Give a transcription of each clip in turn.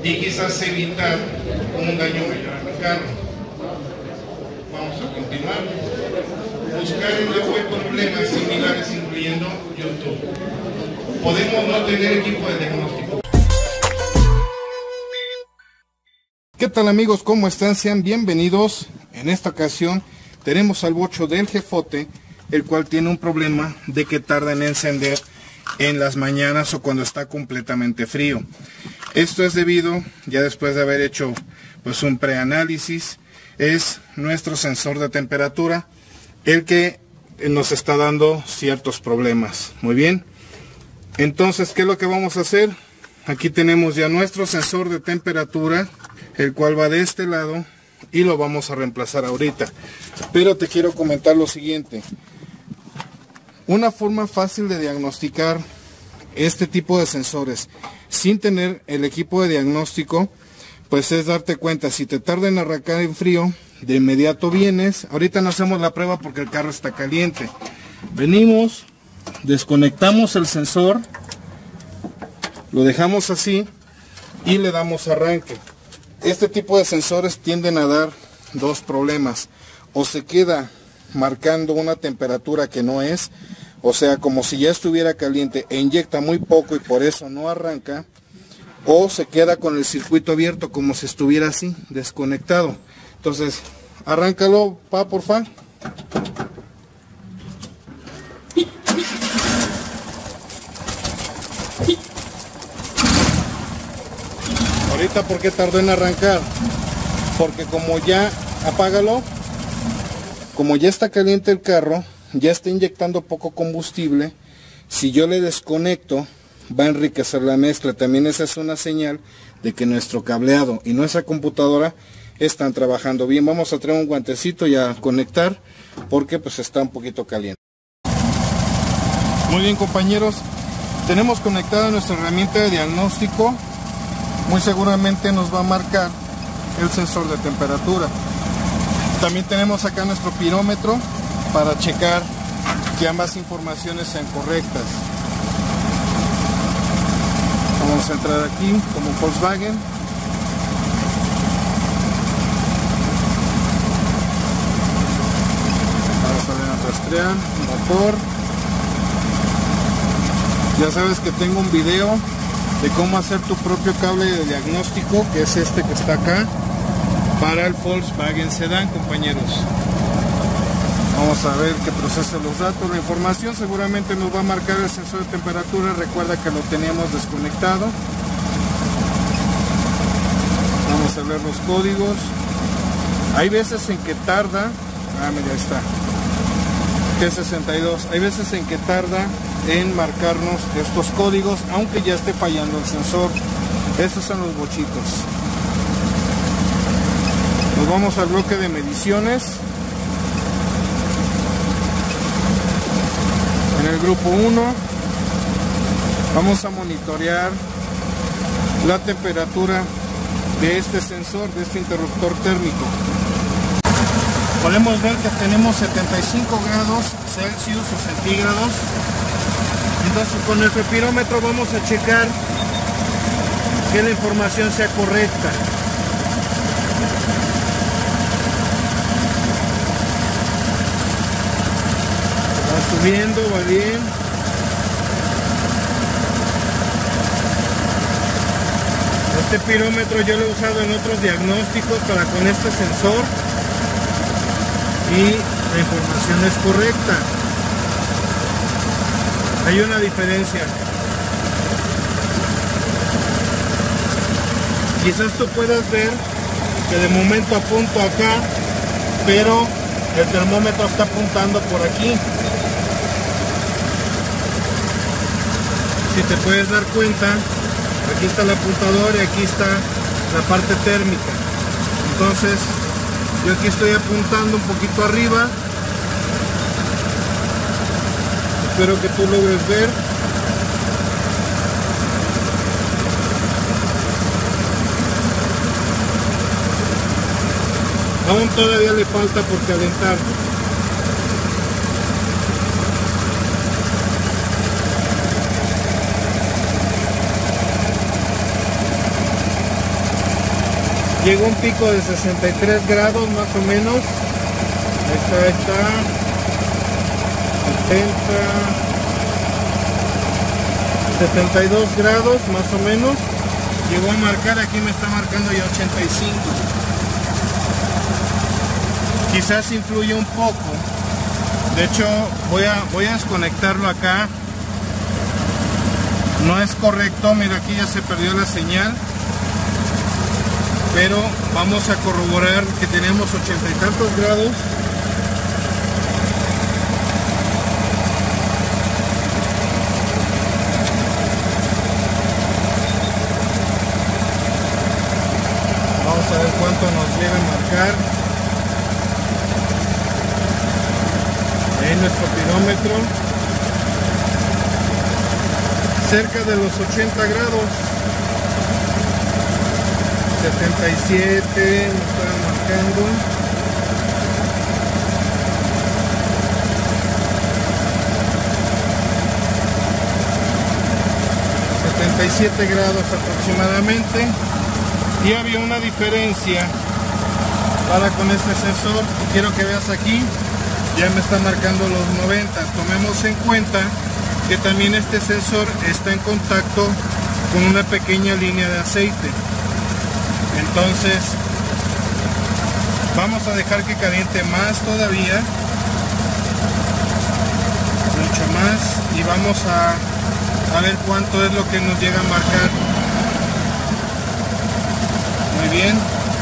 y quizás evitar un daño mayor al carro. Vamos a continuar. Buscar en la web problemas similares incluyendo YouTube. Podemos no tener equipo de diagnóstico. ¿Qué tal amigos? ¿Cómo están? Sean bienvenidos. En esta ocasión tenemos al bocho del jefote, el cual tiene un problema de que tarda en encender en las mañanas o cuando está completamente frío. Esto es debido, ya después de haber hecho pues un preanálisis, es nuestro sensor de temperatura el que nos está dando ciertos problemas. Muy bien, entonces ¿qué es lo que vamos a hacer? Aquí tenemos ya nuestro sensor de temperatura, el cual va de este lado y lo vamos a reemplazar ahorita. Pero te quiero comentar lo siguiente. Una forma fácil de diagnosticar este tipo de sensores sin tener el equipo de diagnóstico, pues es darte cuenta. Si te tarda en arrancar en frío, de inmediato vienes. Ahorita no hacemos la prueba porque el carro está caliente. Venimos, desconectamos el sensor, lo dejamos así y le damos arranque. Este tipo de sensores tienden a dar dos problemas: o se queda marcando una temperatura que no es, o sea, como si ya estuviera caliente e inyecta muy poco y por eso no arranca, o se queda con el circuito abierto como si estuviera así, desconectado. Entonces, arráncalo, porfa. Ahorita, ¿por qué tardó en arrancar? Porque como ya, apágalo, como ya está caliente el carro, ya está inyectando poco combustible. Si yo le desconecto, va a enriquecer la mezcla. También esa es una señal de que nuestro cableado y nuestra computadora están trabajando bien. Vamos a traer un guantecito y a conectar porque pues está un poquito caliente. Muy bien, compañeros, tenemos conectada nuestra herramienta de diagnóstico. Muy seguramente nos va a marcar el sensor de temperatura. También tenemos acá nuestro pirómetro para checar que ambas informaciones sean correctas. Vamos a entrar aquí como Volkswagen. Vamos a rastrear motor. Ya sabes que tengo un video de cómo hacer tu propio cable de diagnóstico, que es este que está acá, para el Volkswagen Sedán, compañeros. Vamos a ver que procese los datos. La información seguramente nos va a marcar el sensor de temperatura. Recuerda que lo teníamos desconectado. Vamos a ver los códigos. Hay veces en que tarda. Mira, ahí está. G62. Hay veces en que tarda en marcarnos estos códigos, aunque ya esté fallando el sensor. Estos son los bochitos. Nos vamos al bloque de mediciones. En el grupo 1 vamos a monitorear la temperatura de este sensor, de este interruptor térmico. Podemos ver que tenemos 75 grados Celsius o centígrados. Entonces con el pirómetro vamos a checar que la información sea correcta. Va subiendo, va bien. Este pirómetro yo lo he usado en otros diagnósticos para con este sensor y la información es correcta. Hay una diferencia. Quizás tú puedas ver que de momento apunto acá, pero el termómetro está apuntando por aquí. Si te puedes dar cuenta, aquí está el apuntador y aquí está la parte térmica. Entonces, yo aquí estoy apuntando un poquito arriba. Espero que tú logres ver. Aún todavía le falta por calentar. Llegó un pico de 63 grados más o menos. Ahí está. 72 grados más o menos. Llegó a marcar, aquí me está marcando ya 85. Quizás influye un poco. De hecho voy a desconectarlo acá. No es correcto, mira, aquí ya se perdió la señal. Pero vamos a corroborar que tenemos 80 y tantos grados. Vamos a ver cuánto nos llega a marcar en nuestro pirómetro. Cerca de los 80 grados. 77 me está marcando. 77 grados aproximadamente. Y había una diferencia para con este sensor. Quiero que veas aquí, ya me está marcando los 90. Tomemos en cuenta que también este sensor está en contacto con una pequeña línea de aceite. Entonces vamos a dejar que caliente más todavía, mucho más, y vamos a ver cuánto es lo que nos llega a marcar. Muy bien.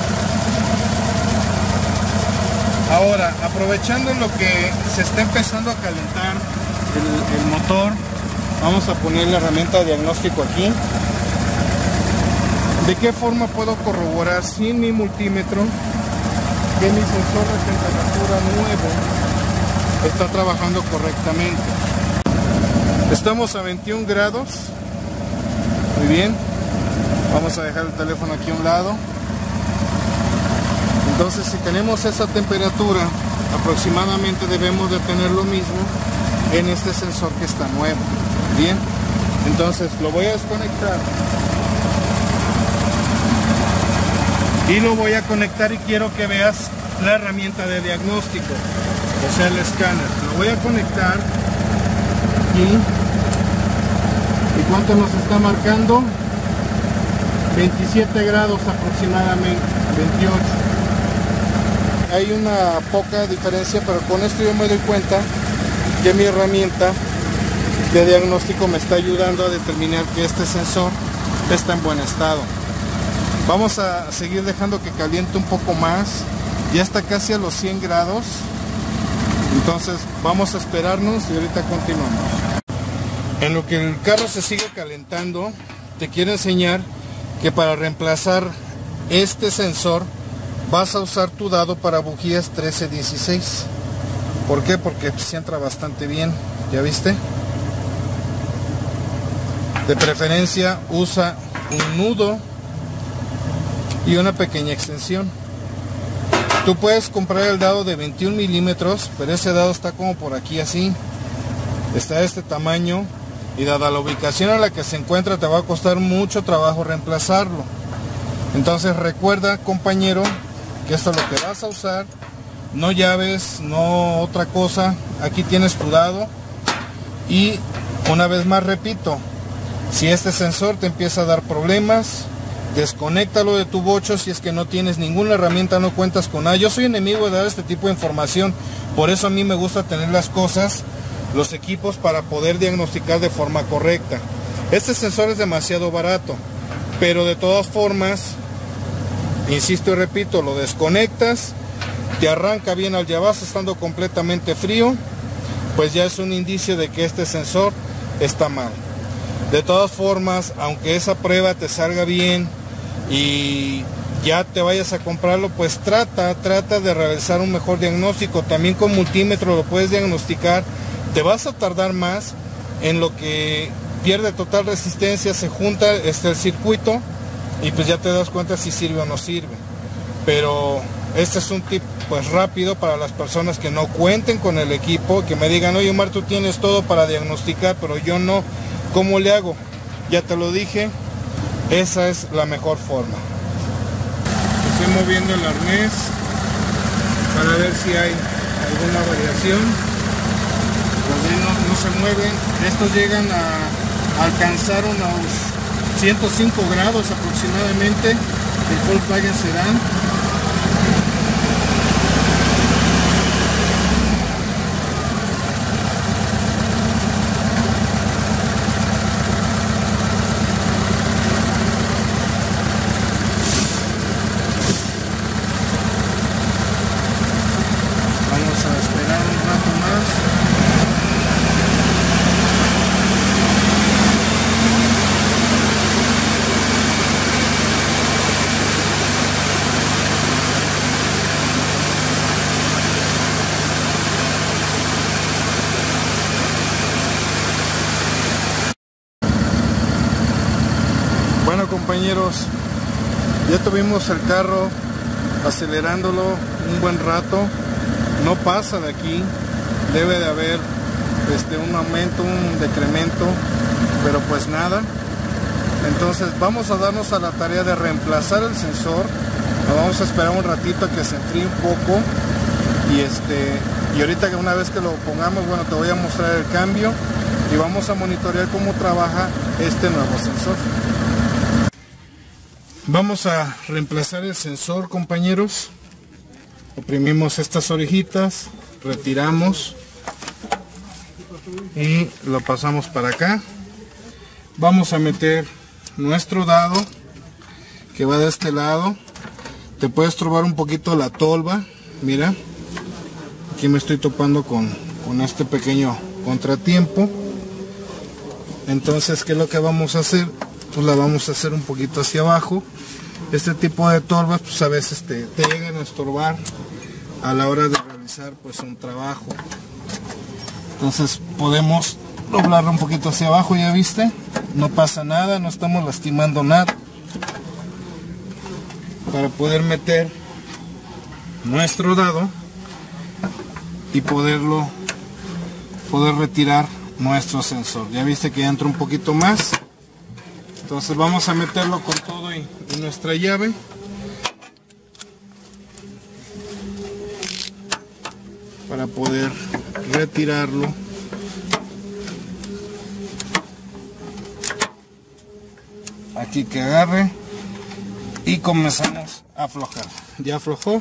Ahora, aprovechando lo que se está empezando a calentar el motor, vamos a poner la herramienta de diagnóstico aquí. ¿De qué forma puedo corroborar sin mi multímetro que mi sensor de temperatura nuevo está trabajando correctamente? Estamos a 21 grados. Muy bien. Vamos a dejar el teléfono aquí a un lado. Entonces, si tenemos esa temperatura, aproximadamente debemos de tener lo mismo en este sensor que está nuevo. Bien. Entonces, lo voy a desconectar. Y lo voy a conectar y quiero que veas la herramienta de diagnóstico, o sea, el escáner. Lo voy a conectar aquí. ¿Y cuánto nos está marcando? 27 grados aproximadamente, 28. Hay una poca diferencia, pero con esto yo me doy cuenta que mi herramienta de diagnóstico me está ayudando a determinar que este sensor está en buen estado. Vamos a seguir dejando que caliente un poco más. Ya está casi a los 100 grados. Entonces vamos a esperarnos y ahorita continuamos. En lo que el carro se sigue calentando, te quiero enseñar que para reemplazar este sensor vas a usar tu dado para bujías 1316. ¿Por qué? Porque se entra bastante bien. ¿Ya viste? De preferencia usa un nudo y una pequeña extensión. Tú puedes comprar el dado de 21 milímetros, pero ese dado está como por aquí así. Está de este tamaño y dada la ubicación a la que se encuentra te va a costar mucho trabajo reemplazarlo. Entonces recuerda, compañero, que esto es lo que vas a usar, no llaves, no otra cosa. Aquí tienes tu dado y una vez más repito, si este sensor te empieza a dar problemas, desconéctalo de tu bocho. Si es que no tienes ninguna herramienta, no cuentas con nada. Yo soy enemigo de dar este tipo de información, por eso a mí me gusta tener las cosas, los equipos para poder diagnosticar de forma correcta. Este sensor es demasiado barato, pero de todas formas, insisto y repito, lo desconectas, te arranca bien al llavazo estando completamente frío, pues ya es un indicio de que este sensor está mal. De todas formas, aunque esa prueba te salga bien y ya te vayas a comprarlo, pues trata de realizar un mejor diagnóstico. También con multímetro lo puedes diagnosticar. Te vas a tardar más en lo que pierde total resistencia, se junta el circuito y pues ya te das cuenta si sirve o no sirve. Pero este es un tip pues rápido para las personas que no cuenten con el equipo, que me digan: oye Omar, tú tienes todo para diagnosticar, pero yo no. ¿Cómo le hago? Ya te lo dije, esa es la mejor forma. Estoy moviendo el arnés para ver si hay alguna variación. Pues no se mueven. Estos llegan a alcanzar unos 105 grados aproximadamente. El Volkswagen Sedán. Bueno, compañeros, ya tuvimos el carro acelerándolo un buen rato, no pasa de aquí, debe de haber un aumento, un decremento, pero pues nada. Entonces vamos a darnos a la tarea de reemplazar el sensor. Nos vamos a esperar un ratito a que se enfríe un poco y ahorita que una vez que lo pongamos, bueno, te voy a mostrar el cambio y vamos a monitorear cómo trabaja este nuevo sensor. Vamos a reemplazar el sensor, compañeros. Oprimimos estas orejitas, retiramos y lo pasamos para acá. Vamos a meter nuestro dado que va de este lado. Te puedes trobar un poquito la tolva. Mira, aquí me estoy topando con este pequeño contratiempo. Entonces, ¿qué es lo que vamos a hacer? Pues la vamos a hacer un poquito hacia abajo. Este tipo de tolvas pues a veces te llegan a estorbar a la hora de realizar pues un trabajo. Entonces podemos doblarlo un poquito hacia abajo, ya viste, no pasa nada, no estamos lastimando nada, para poder meter nuestro dado y poder retirar nuestro sensor. Ya viste que ya entra un poquito más. Entonces vamos a meterlo con todo y nuestra llave. Para poder retirarlo. Aquí que agarre. Y comenzamos a aflojar. Ya aflojó.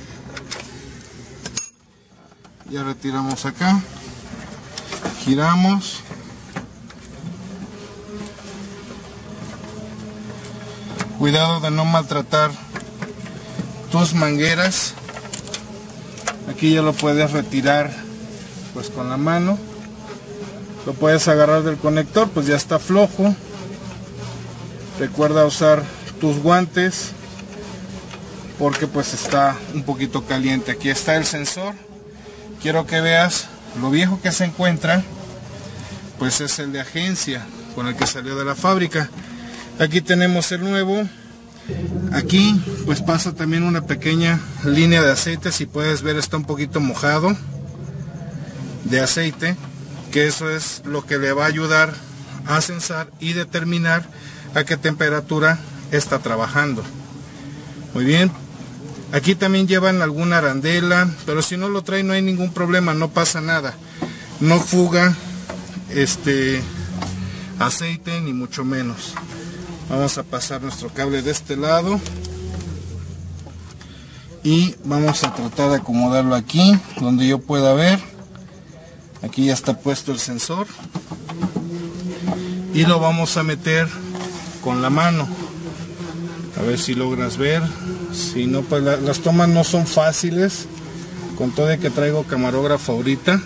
Ya retiramos acá. Giramos. Cuidado de no maltratar tus mangueras. Aquí ya lo puedes retirar pues con la mano. Lo puedes agarrar del conector, pues ya está flojo. Recuerda usar tus guantes porque pues está un poquito caliente. Aquí está el sensor. Quiero que veas lo viejo que se encuentra. Pues es el de agencia con el que salió de la fábrica. Aquí tenemos el nuevo. Aquí pues pasa también una pequeña línea de aceite. Si puedes ver, está un poquito mojado de aceite, que eso es lo que le va a ayudar a censar y determinar a qué temperatura está trabajando. Muy bien, aquí también llevan alguna arandela, pero si no lo trae no hay ningún problema, no pasa nada, no fuga aceite ni mucho menos. Vamos a pasar nuestro cable de este lado y vamos a tratar de acomodarlo aquí donde yo pueda ver. Aquí ya está puesto el sensor y lo vamos a meter con la mano, a ver si logras ver. Si no, pues las tomas no son fáciles, con todo de que traigo camarógrafo ahorita.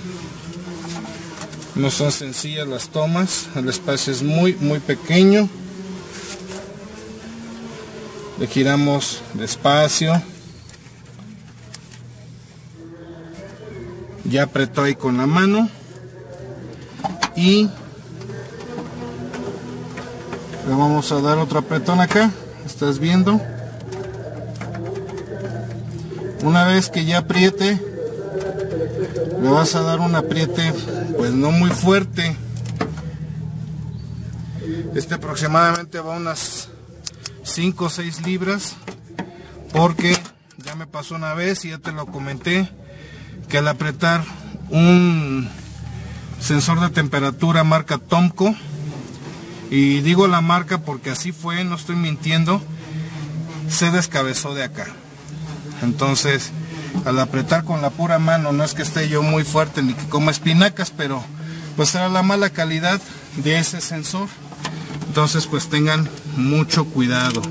No son sencillas las tomas, el espacio es muy pequeño. Le giramos despacio. Ya apretó ahí con la mano y le vamos a dar otro apretón acá. ¿Estás viendo? Una vez que ya apriete, le vas a dar un apriete pues no muy fuerte. Aproximadamente va unas 5 o 6 libras. porque ya me pasó una vez y ya te lo comenté, que al apretar un sensor de temperatura marca Tomco, y digo la marca porque así fue, no estoy mintiendo, se descabezó de acá. Entonces, al apretar con la pura mano, no es que esté yo muy fuerte ni que coma espinacas, pero pues era la mala calidad de ese sensor. Entonces pues tengan mucho cuidado.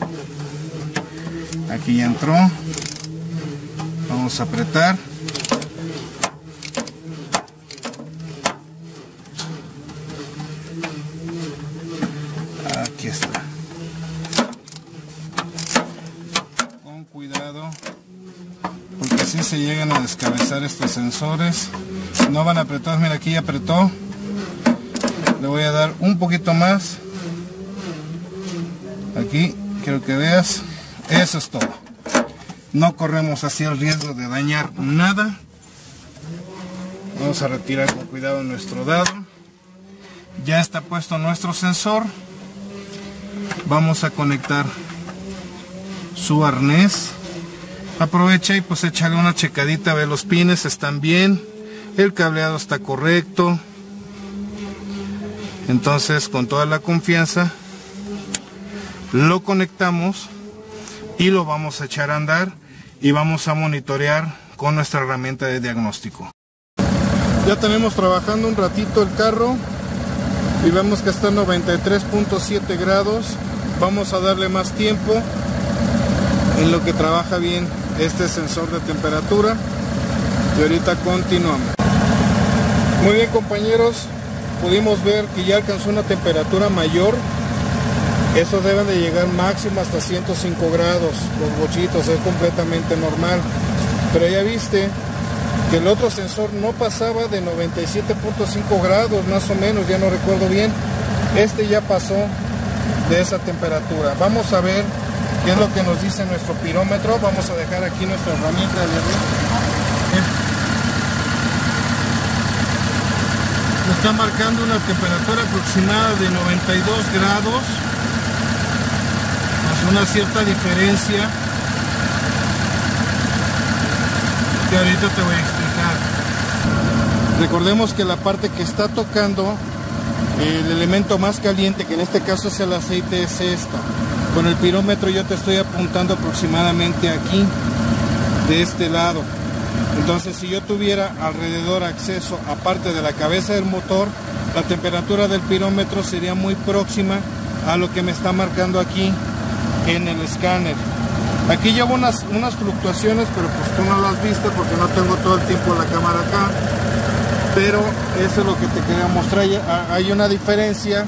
Aquí ya entró. Vamos a apretar. Aquí está. Con cuidado, porque si se llegan a descabezar estos sensores. No van a apretar. Mira, aquí ya apretó. Le voy a dar un poquito más. Aquí quiero que veas. Eso es todo. No corremos así el riesgo de dañar nada. Vamos a retirar con cuidado nuestro dado. Ya está puesto nuestro sensor. Vamos a conectar su arnés. Aprovecha y pues échale una checadita, ve los pines están bien, el cableado está correcto. Entonces con toda la confianza lo conectamos y lo vamos a echar a andar y vamos a monitorear con nuestra herramienta de diagnóstico. Ya tenemos trabajando un ratito el carro y vemos que está en 93.7 grados. Vamos a darle más tiempo en lo que trabaja bien este sensor de temperatura y ahorita continuamos. Muy bien, compañeros, pudimos ver que ya alcanzó una temperatura mayor. Esos deben de llegar máximo hasta 105 grados, los bochitos, es completamente normal. Pero ya viste que el otro sensor no pasaba de 97.5 grados, más o menos, ya no recuerdo bien. Este ya pasó de esa temperatura. Vamos a ver qué es lo que nos dice nuestro pirómetro. Vamos a dejar aquí nuestra herramienta de nos está marcando una temperatura aproximada de 92 grados, más una cierta diferencia que ahorita te voy a explicar. Recordemos que la parte que está tocando el elemento más caliente, que en este caso es el aceite, es esta. Con el pirómetro yo te estoy apuntando aproximadamente aquí, de este lado. Entonces, si yo tuviera alrededor acceso, aparte de la cabeza del motor, la temperatura del pirómetro sería muy próxima a lo que me está marcando aquí en el escáner. Aquí llevo unas fluctuaciones, pero pues tú no las viste porque no tengo todo el tiempo la cámara acá. Pero eso es lo que te quería mostrar. Hay una diferencia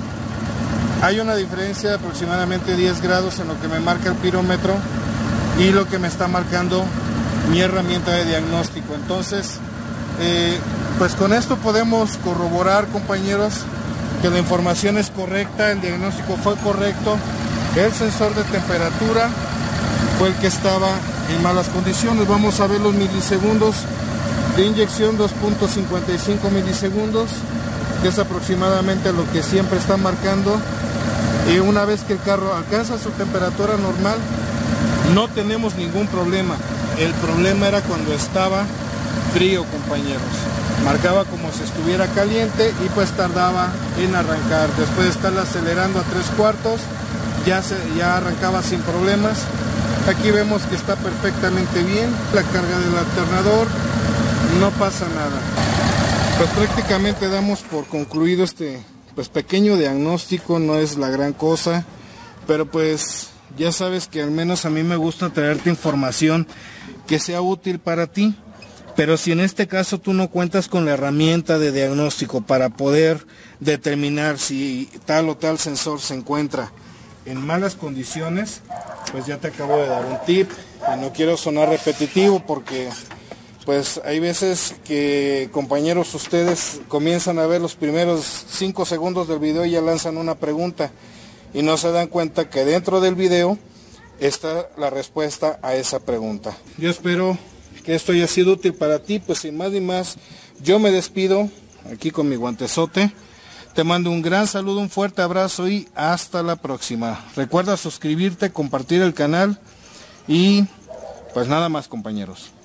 de aproximadamente 10 grados en lo que me marca el pirómetro y lo que me está marcando mi herramienta de diagnóstico. Entonces, pues con esto podemos corroborar, compañeros, que la información es correcta, el diagnóstico fue correcto, el sensor de temperatura fue el que estaba en malas condiciones. Vamos a ver los milisegundos de inyección, 2.55 milisegundos, que es aproximadamente lo que siempre está marcando. Y una vez que el carro alcanza su temperatura normal, no tenemos ningún problema. El problema era cuando estaba frío, compañeros. Marcaba como si estuviera caliente y pues tardaba en arrancar. Después de estar acelerando a 3/4, ya arrancaba sin problemas. Aquí vemos que está perfectamente bien. La carga del alternador, no pasa nada. Pues prácticamente damos por concluido este pequeño diagnóstico. No es la gran cosa, pero pues ya sabes que al menos a mí me gusta traerte información que sea útil para ti. Pero si en este caso tú no cuentas con la herramienta de diagnóstico para poder determinar si tal o tal sensor se encuentra en malas condiciones, pues ya te acabo de dar un tip. Y no quiero sonar repetitivo porque pues hay veces que, compañeros, ustedes comienzan a ver los primeros 5 segundos del video y ya lanzan una pregunta y no se dan cuenta que dentro del video está la respuesta a esa pregunta. Yo espero que esto haya sido útil para ti. Pues sin más ni más, yo me despido aquí con mi guantezote. Te mando un gran saludo, un fuerte abrazo y hasta la próxima. Recuerda suscribirte, compartir el canal Y pues nada más, compañeros.